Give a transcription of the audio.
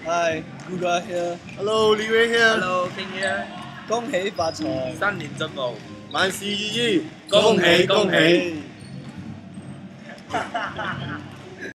Hi, Google here. Hello，李伟 here。 Hello，King here， 恭喜發財， 新年進步， 萬事如意， 恭喜恭喜！